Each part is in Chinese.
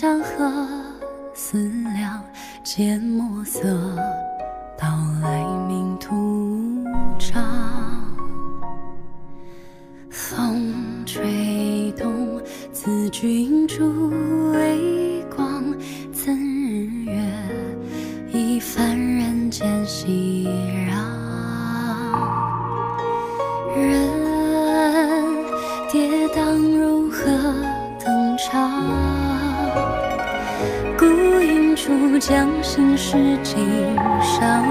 山河思量见墨色，到来命途长。风吹动自君主微光，怎日月一番人间熙攘。人跌宕如何登场？孤影处将心事尽伤。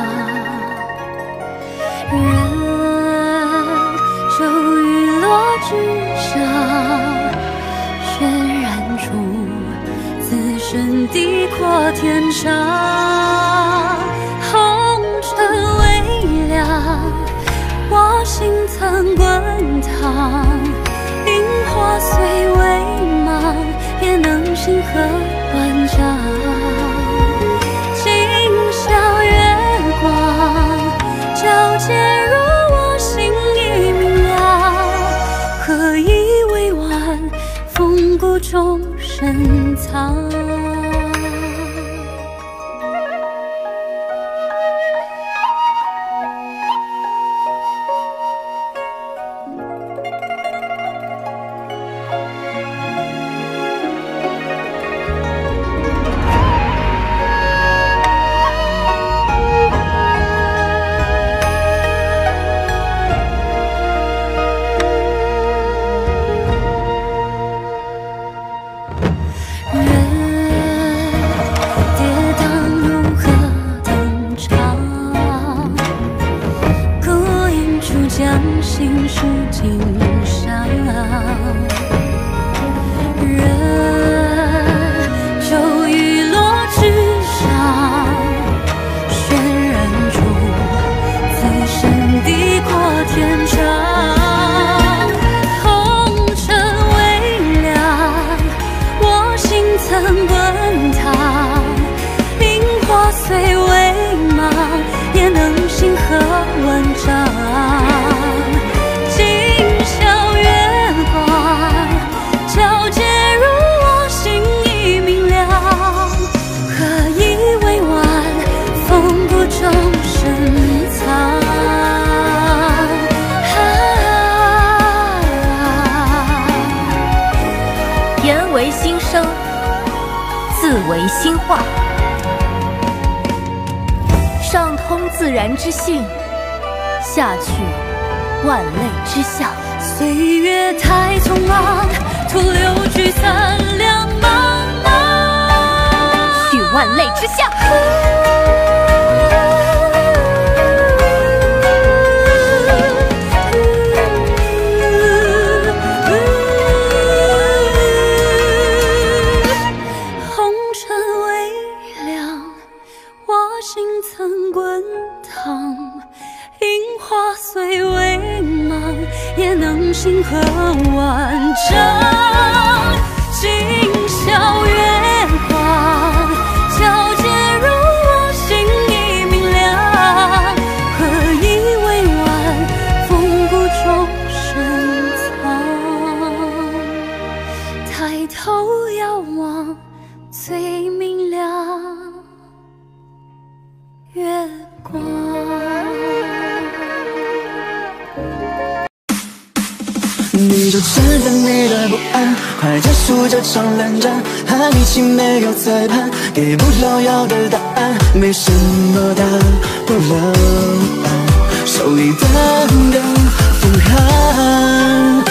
人骤雨落之上，渲染出自身地阔天长。红尘微凉，我心曾滚烫。萤火虽微茫，也能星河万丈。今宵月光皎洁如我心已明了，何以委婉风骨中深藏。将心事尽伤，人骤雨落之上，渲染出自身地阔天长。红尘微凉，我心曾滚烫。萤火虽微茫，也能星河万丈。 言为心声，字为心话，上通自然之性，下去万类之象。 岁月太匆忙，徒留聚散两茫茫， 去万类之象。 心曾滚烫，萤火虽微茫，也能星河万丈。今宵月光皎洁如我心已明亮，何以委婉风骨中深藏？抬头遥望最明亮月光。 你就承认你的不安，快结束这场冷战，和你起没有裁判，给不了要的答案，没什么大不了，手里等等风寒。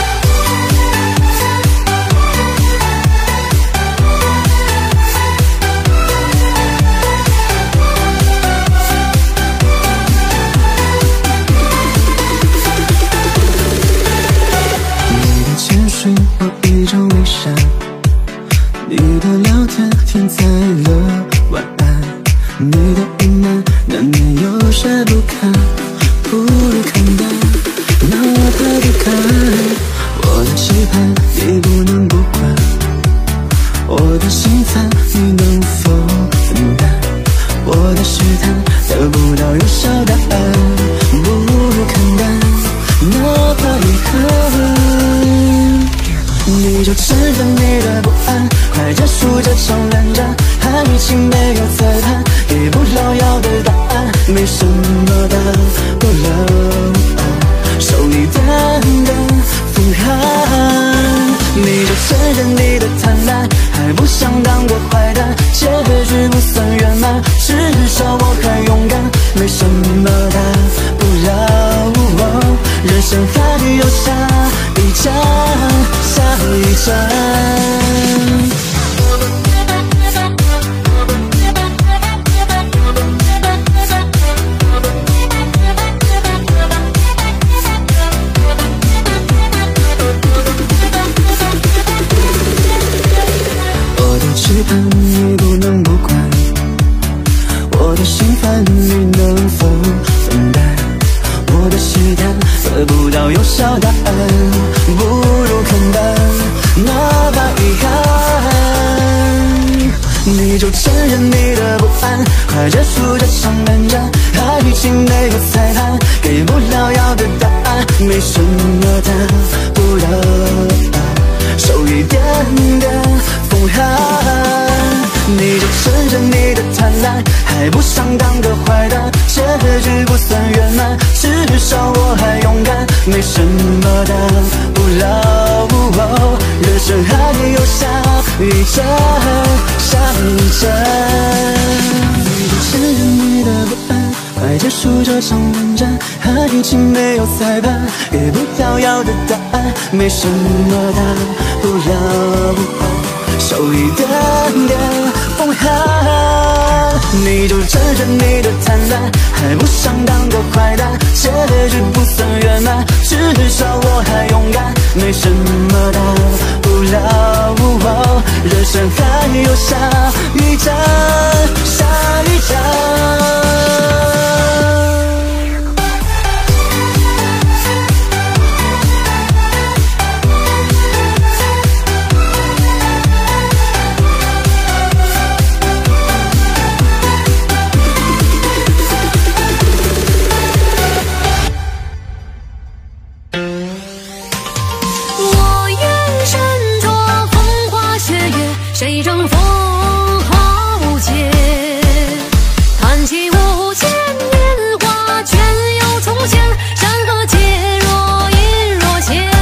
我一张微笑，你的聊天填在了晚安，你的隐瞒难免有些不堪，不如看淡，那我何必看？我的期盼你不能不管，我的心烦你能否分担？我的试探得不到有效答案，不如看淡，哪怕遗憾。你就承认你的不安，快结束什么大不了，手一点点风寒。你就承认你的贪婪，还不想当个坏蛋，结局不算圆满，至少我还勇敢，没什么大不了，人生还有下一站，下一站。期盼你不能不管，我的心烦你能否分担？我的试探得不到有效答案，不如看淡那把遗憾。你就承认你的不安，快结束这场冷战。爱情没有裁判，给不了要的答案，没什么大不了，手一点点风寒。你就承认你的贪婪，还不想当个坏蛋，结局不算圆满，至少我还勇敢，没什么大不了，人生还有下一站，下一站。你就承认你的不安，快结束这场冷战。爱情没有裁判，给不了要的答案，没什么大不了，手一点点风寒。你就承认你的贪婪，还不想当个坏蛋，结局不算圆满，至少我还勇敢，没什么大不了，人生还有下一站，下一站。 谁争风豪杰？弹起无限年华，却又重现。山河皆若隐若现。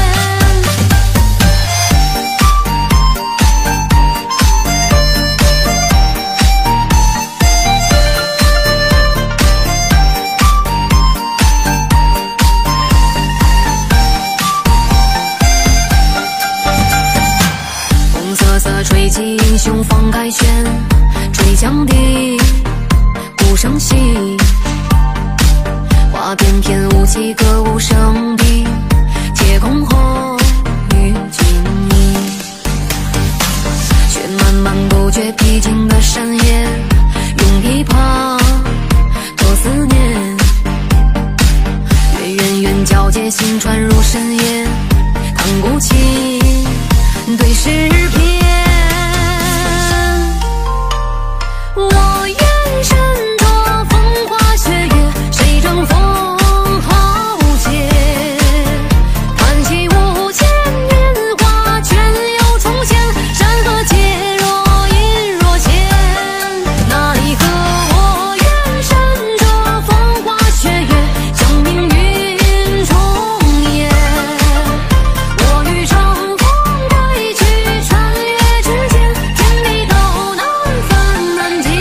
风瑟瑟吹起英雄放开弦，吹羌笛，鼓声细，花翩翩舞起歌舞升平，皆空后与锦衣。雪漫漫不觉披荆的山野，用琵琶托思念，月圆圆皎洁心传入深夜，弹鼓琴对诗篇。我愿身着风花雪月，谁争风豪杰？弹起无限年华，却又重现。山河皆若隐若现。那一刻，我愿身着风花雪月，将命运重演。我欲乘风归去，穿越之间，天地都难分难解。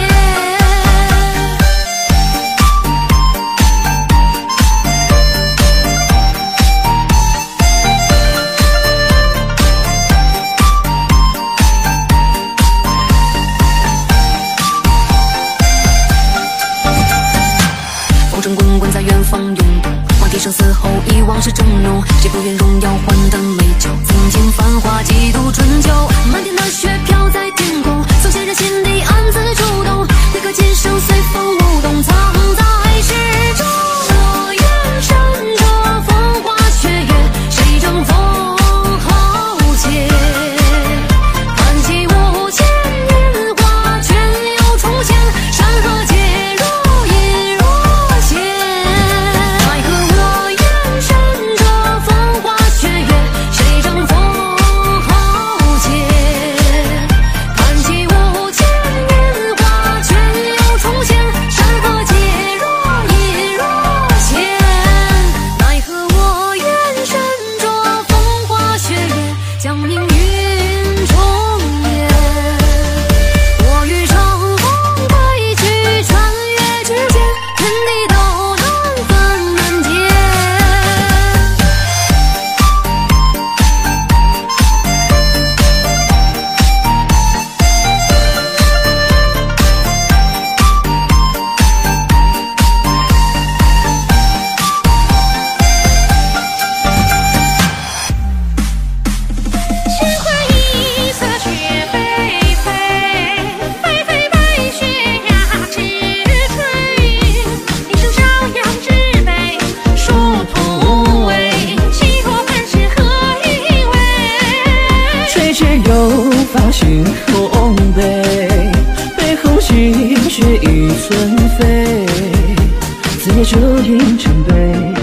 风声滚滚在远方涌动，黄帝生死后遗忘是峥嵘。谁不愿荣耀换得美酒？曾经繁华几度春秋，漫天的雪飘在天空，送些人心底暗自触动。那颗今生随风舞动，藏在诗中。我愿身着风花雪月，谁争风豪杰？弹起无限年华，却又重现。山河皆若隐若现。奈何我愿身着风花雪月，谁争风豪杰？弹起无限年华，却又重现。山河皆若隐发现烘焙，被红心血已存废，自己注定成悲。